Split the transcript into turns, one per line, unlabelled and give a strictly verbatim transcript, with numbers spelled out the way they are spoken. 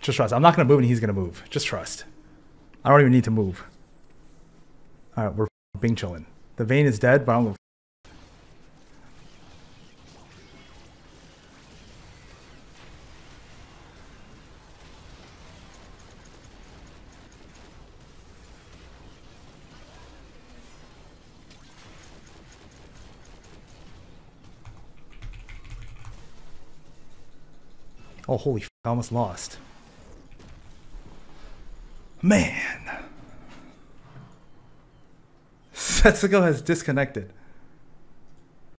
Just trust. I'm not going to move and he's going to move. Just trust. I don't even need to move. All right, we're Bing chilling. The Vayne is dead, but I don't know. Oh, holy f***, I almost lost. Man. Setsuko has disconnected.